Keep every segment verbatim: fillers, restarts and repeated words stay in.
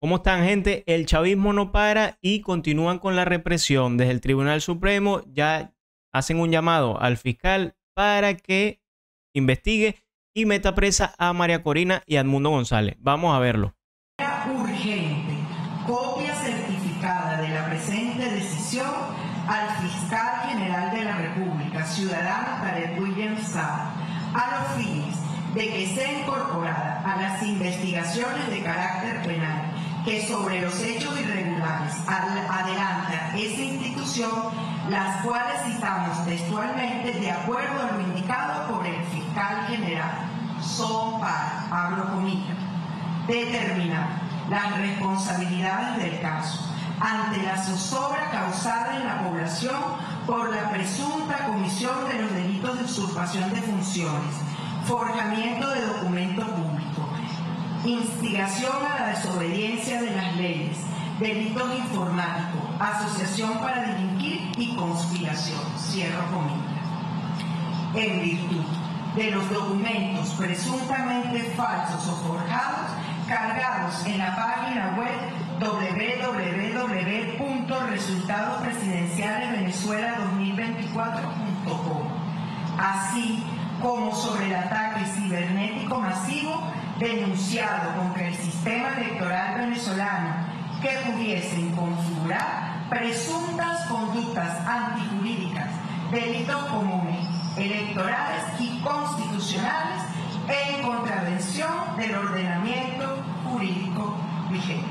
¿Cómo están, gente? El chavismo no para y continúan con la represión. Desde el Tribunal Supremo ya hacen un llamado al fiscal para que investigue y meta presa a María Corina y a Edmundo González. Vamos a verlo. Urgente, copia certificada de la presente decisión al fiscal general de la República, ciudadano Tarek William Saab, a los fines de que sea incorporada a las investigaciones de carácter penal que sobre los hechos irregulares adelanta esa institución, las cuales citamos textualmente de acuerdo a lo indicado por el fiscal general, son para, hablo comillas, determinar las responsabilidades del caso ante la zozobra causada en la población por la presunta comisión de los delitos de usurpación de funciones, forjamiento de documento público, instigación a la desobediencia de las leyes, delitos informáticos, asociación para delinquir y conspiración, cierro comillas. En virtud de los documentos presuntamente falsos o forjados cargados en la página web doble u doble u doble u punto resultados presidenciales venezuela dos mil veinticuatro punto com, así como sobre el ataque cibernético masivo denunciado contra el sistema electoral venezolano que pudiesen configurar presuntas conductas antijurídicas, delitos comunes, electorales y constitucionales en contravención del ordenamiento jurídico vigente.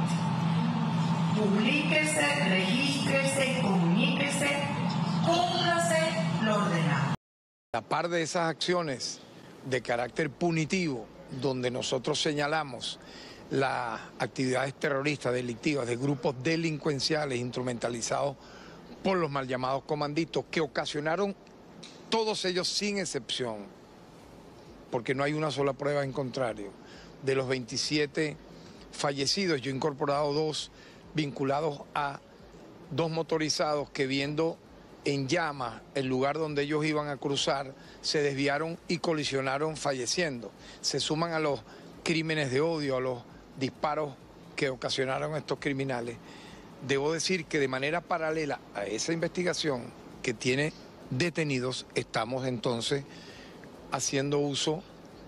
Publíquese, regístrese y comuníquese, cúmplase lo ordenado. A par de esas acciones de carácter punitivo, donde nosotros señalamos las actividades terroristas delictivas de grupos delincuenciales instrumentalizados por los mal llamados comanditos, que ocasionaron, todos ellos sin excepción, porque no hay una sola prueba en contrario, de los veintisiete fallecidos, yo he incorporado dos vinculados a dos motorizados que, viendo en llamas el lugar donde ellos iban a cruzar, se desviaron y colisionaron, falleciendo. Se suman a los crímenes de odio, a los disparos que ocasionaron estos criminales. Debo decir que de manera paralela a esa investigación que tiene detenidos, estamos entonces haciendo uso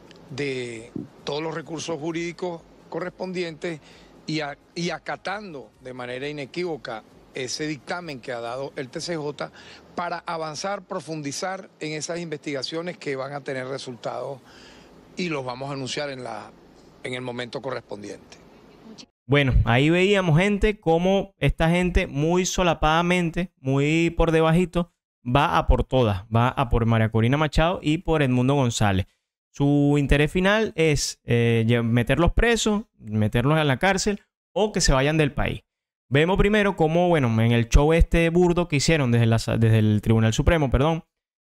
de todos los recursos jurídicos correspondientes y, a, y acatando de manera inequívoca ese dictamen que ha dado el T C J para avanzar, profundizar en esas investigaciones que van a tener resultados y los vamos a anunciar en, la, en el momento correspondiente. Bueno, ahí veíamos, gente, cómo esta gente muy solapadamente, muy por debajito, va a por todas, va a por María Corina Machado y por Edmundo González. Su interés final es eh, meterlos presos, meterlos en la cárcel o que se vayan del país. Vemos primero cómo, bueno, en el show este burdo que hicieron desde, la, desde el Tribunal Supremo, perdón,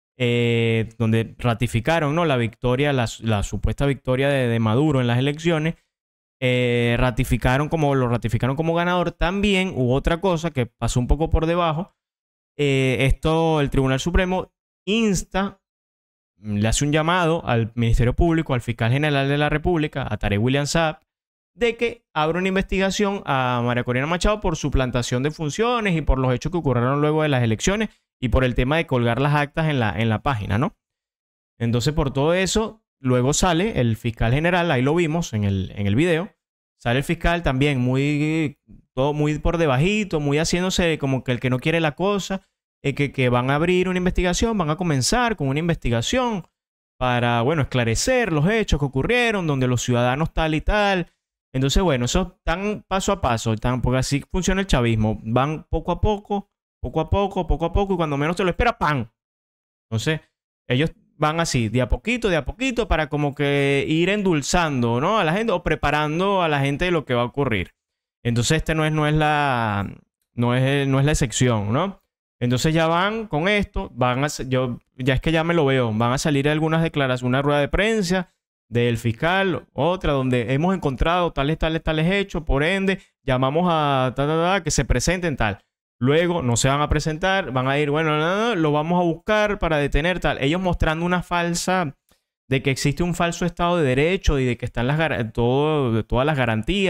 eh, donde ratificaron, ¿no?, la victoria, la, la supuesta victoria de, de Maduro en las elecciones, eh, ratificaron como, lo ratificaron como ganador. También hubo otra cosa que pasó un poco por debajo. Eh, esto, el Tribunal Supremo insta, le hace un llamado al Ministerio Público, al Fiscal General de la República, a Tarek William Saab, de que abra una investigación a María Corina Machado por suplantación de funciones y por los hechos que ocurrieron luego de las elecciones y por el tema de colgar las actas en la, en la página, ¿no? Entonces, por todo eso, luego sale el fiscal general, ahí lo vimos en el, en el video, sale el fiscal también muy, todo muy por debajito, muy haciéndose como que el que no quiere la cosa, eh, que, que van a abrir una investigación, van a comenzar con una investigación para, bueno, esclarecer los hechos que ocurrieron, donde los ciudadanos tal y tal. Entonces, bueno, eso tan paso a paso, tan, porque así funciona el chavismo. Van poco a poco, poco a poco, poco a poco, y cuando menos te lo espera, ¡pam! Entonces, ellos van así, de a poquito, de a poquito, para como que ir endulzando, ¿no?, a la gente, o preparando a la gente de lo que va a ocurrir. Entonces, este no es, no es la, no es, no es la excepción, ¿no? Entonces ya van con esto, van a, yo ya es que ya me lo veo, van a salir algunas declaraciones, una rueda de prensa del fiscal, otra donde hemos encontrado tales, tales, tales hechos, por ende, llamamos a ta, ta, ta, que se presenten tal. Luego no se van a presentar, van a ir, bueno, no, no, lo vamos a buscar para detener tal. Ellos mostrando una falsa, de que existe un falso Estado de Derecho y de que están las, todo, todas las garantías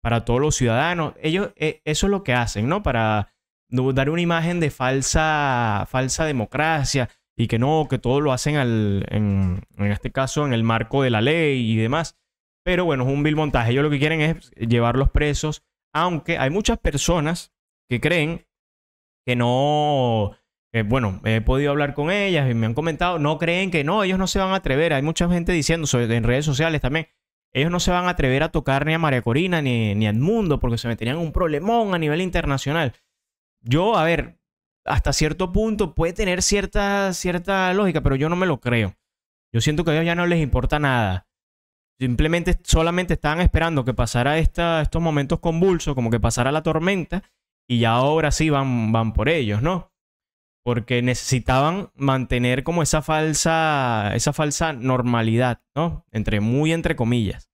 para todos los ciudadanos. Ellos, eh, eso es lo que hacen, ¿no? Para dar una imagen de falsa, falsa democracia y que no, que todo lo hacen al, en, en este caso en el marco de la ley y demás. Pero bueno, es un vil montaje. Ellos lo que quieren es llevarlos presos, aunque hay muchas personas que creen que no... Eh, bueno, he podido hablar con ellas y me han comentado, no creen que no, ellos no se van a atrever. Hay mucha gente diciendo sobre, en redes sociales también, ellos no se van a atrever a tocar ni a María Corina ni, ni a Edmundo porque se meterían en un problemón a nivel internacional. Yo, a ver, hasta cierto punto puede tener cierta, cierta lógica, pero yo no me lo creo. Yo siento que a ellos ya no les importa nada. Simplemente solamente estaban esperando que pasara esta, estos momentos convulsos, como que pasara la tormenta, y ya ahora sí van, van por ellos, ¿no? Porque necesitaban mantener como esa falsa, esa falsa normalidad, ¿no? Entre, muy entre comillas.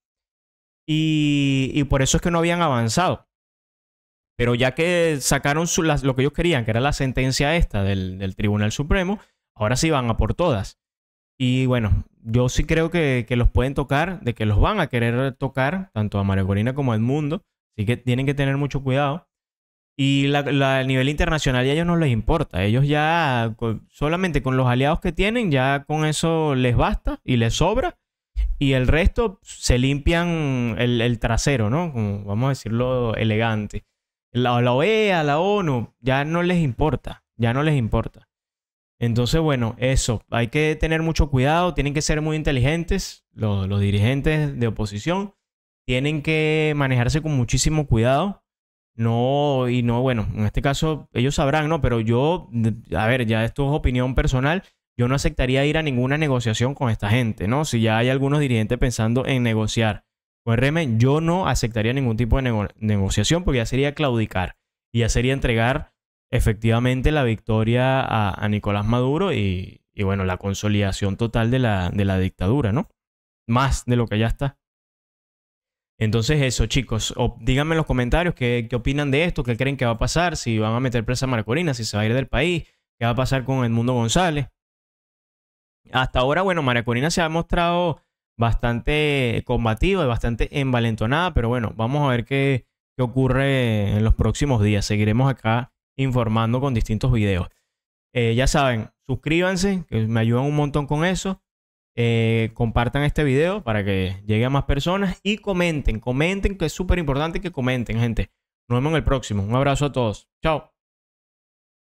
Y, y por eso es que no habían avanzado. Pero ya que sacaron su, las, lo que ellos querían, que era la sentencia esta del, del Tribunal Supremo, ahora sí van a por todas. Y bueno, yo sí creo que, que los pueden tocar, de que los van a querer tocar, tanto a María Corina como a Edmundo. Así que tienen que tener mucho cuidado. Y la, la, a nivel internacional ya a ellos no les importa. Ellos ya, con, solamente con los aliados que tienen, ya con eso les basta y les sobra. Y el resto se limpian el, el trasero, ¿no? Como, vamos a decirlo elegante. La, la O E A, la ONU, ya no les importa. Ya no les importa. Entonces, bueno, eso. Hay que tener mucho cuidado. Tienen que ser muy inteligentes. Los, los dirigentes de oposición tienen que manejarse con muchísimo cuidado. No, y no, bueno, en este caso ellos sabrán, ¿no? Pero yo, a ver, ya esto es opinión personal, yo no aceptaría ir a ninguna negociación con esta gente, ¿no? Si ya hay algunos dirigentes pensando en negociar con el régimen, yo no aceptaría ningún tipo de nego negociación porque ya sería claudicar y ya sería entregar efectivamente la victoria a, a Nicolás Maduro y, y, bueno, la consolidación total de la, de la dictadura, ¿no? Más de lo que ya está. Entonces eso, chicos, o, díganme en los comentarios qué, qué opinan de esto, qué creen que va a pasar, si van a meter presa a María Corina, si se va a ir del país, qué va a pasar con Edmundo González. Hasta ahora, bueno, María Corina se ha mostrado bastante combativa y bastante envalentonada, pero bueno, vamos a ver qué, qué ocurre en los próximos días. Seguiremos acá informando con distintos videos. Eh, ya saben, suscríbanse, que me ayudan un montón con eso. Eh, compartan este video para que llegue a más personas y comenten, comenten, que es súper importante que comenten, gente. Nos vemos en el próximo. Un abrazo a todos. Chao.